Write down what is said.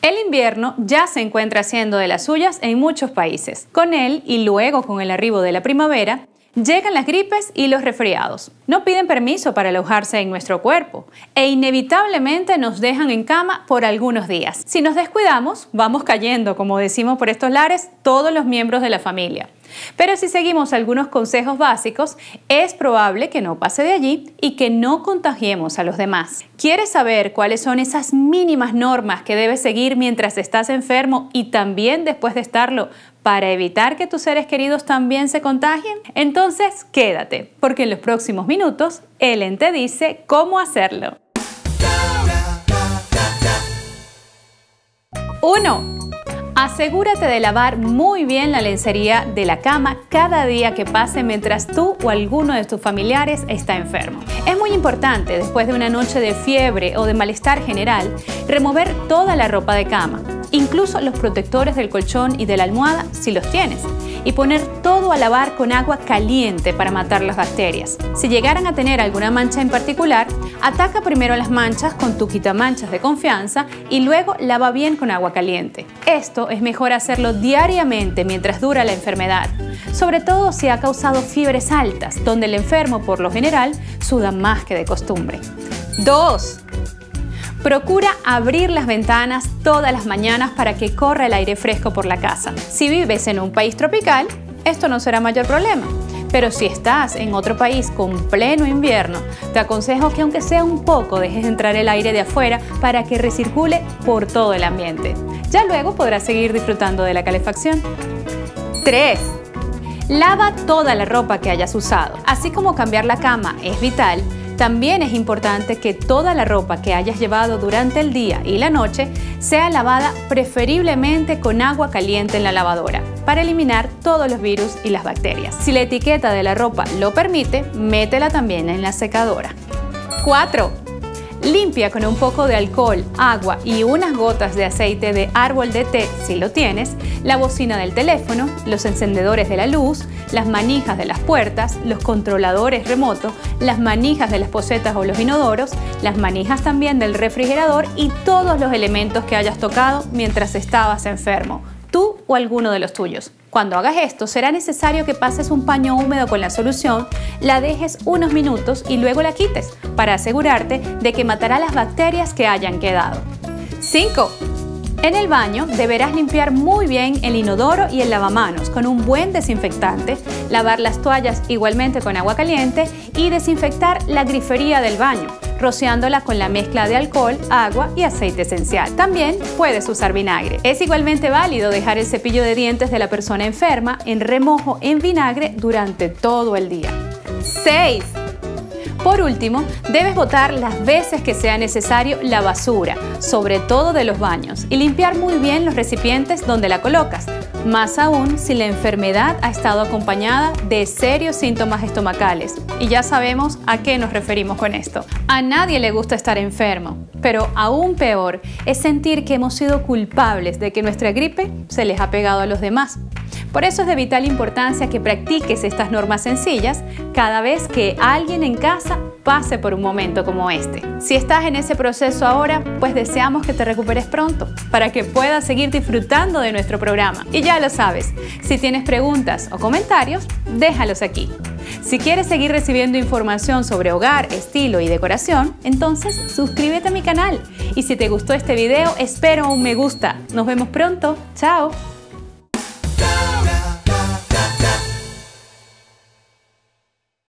El invierno ya se encuentra haciendo de las suyas en muchos países. Con él y luego con el arribo de la primavera, llegan las gripes y los resfriados. No piden permiso para alojarse en nuestro cuerpo e inevitablemente nos dejan en cama por algunos días. Si nos descuidamos, vamos cayendo, como decimos por estos lares, todos los miembros de la familia. Pero si seguimos algunos consejos básicos, es probable que no pase de allí y que no contagiemos a los demás. ¿Quieres saber cuáles son esas mínimas normas que debes seguir mientras estás enfermo y también después de estarlo para evitar que tus seres queridos también se contagien? Entonces, quédate, porque en los próximos minutos, Ellen te dice cómo hacerlo. 1. Asegúrate de lavar muy bien la lencería de la cama cada día que pase mientras tú o alguno de tus familiares está enfermo. Es muy importante, después de una noche de fiebre o de malestar general, remover toda la ropa de cama, incluso los protectores del colchón y de la almohada si los tienes, y poner todo a lavar con agua caliente para matar las bacterias. Si llegaran a tener alguna mancha en particular, ataca primero las manchas con tu quitamanchas de confianza y luego lava bien con agua caliente. Esto es mejor hacerlo diariamente mientras dura la enfermedad, sobre todo si ha causado fiebres altas, donde el enfermo por lo general suda más que de costumbre. 2. Procura abrir las ventanas todas las mañanas para que corra el aire fresco por la casa. Si vives en un país tropical, esto no será mayor problema. Pero si estás en otro país con pleno invierno, te aconsejo que aunque sea un poco dejes entrar el aire de afuera para que recircule por todo el ambiente. Ya luego podrás seguir disfrutando de la calefacción. 3. Lava toda la ropa que hayas usado. Así como cambiar la cama es vital, también es importante que toda la ropa que hayas llevado durante el día y la noche sea lavada preferiblemente con agua caliente en la lavadora para eliminar todos los virus y las bacterias. Si la etiqueta de la ropa lo permite, métela también en la secadora. 4. Limpia con un poco de alcohol, agua y unas gotas de aceite de árbol de té, si lo tienes, la bocina del teléfono, los encendedores de la luz, las manijas de las puertas, los controladores remotos, las manijas de las posetas o los inodoros, las manijas también del refrigerador y todos los elementos que hayas tocado mientras estabas enfermo, tú o alguno de los tuyos. Cuando hagas esto, será necesario que pases un paño húmedo con la solución, la dejes unos minutos y luego la quites para asegurarte de que matará las bacterias que hayan quedado. 5. En el baño deberás limpiar muy bien el inodoro y el lavamanos con un buen desinfectante, lavar las toallas igualmente con agua caliente y desinfectar la grifería del baño, rociándola con la mezcla de alcohol, agua y aceite esencial. También puedes usar vinagre. Es igualmente válido dejar el cepillo de dientes de la persona enferma en remojo en vinagre durante todo el día. 6. Por último, debes botar las veces que sea necesario la basura, sobre todo de los baños, y limpiar muy bien los recipientes donde la colocas, más aún si la enfermedad ha estado acompañada de serios síntomas estomacales. Y ya sabemos a qué nos referimos con esto. A nadie le gusta estar enfermo, pero aún peor es sentir que hemos sido culpables de que nuestra gripe se les ha pegado a los demás. Por eso es de vital importancia que practiques estas normas sencillas cada vez que alguien en casa pase por un momento como este. Si estás en ese proceso ahora, pues deseamos que te recuperes pronto para que puedas seguir disfrutando de nuestro programa. Y ya lo sabes, si tienes preguntas o comentarios, déjalos aquí. Si quieres seguir recibiendo información sobre hogar, estilo y decoración, entonces suscríbete a mi canal. Y si te gustó este video, espero un me gusta. Nos vemos pronto. ¡Chao!